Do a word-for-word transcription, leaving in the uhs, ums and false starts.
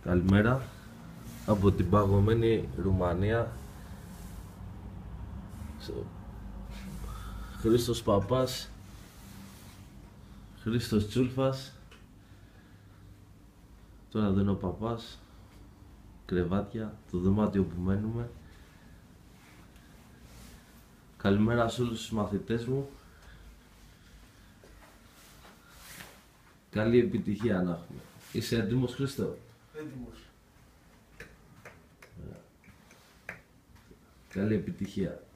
Καλημέρα από την παγωμένη Ρουμανία. Χρήστος Παπάς, Χρήστος Τσούλφας. Τώρα δεν είναι ο Παπάς. Κρεβάτια, το δωμάτιο που μένουμε. Καλημέρα σε όλους τους μαθητές μου. Καλή επιτυχία να έχουμε. Είσαι έτοιμος, Χρήστο? Έτοιμος. Καλή επιτυχία.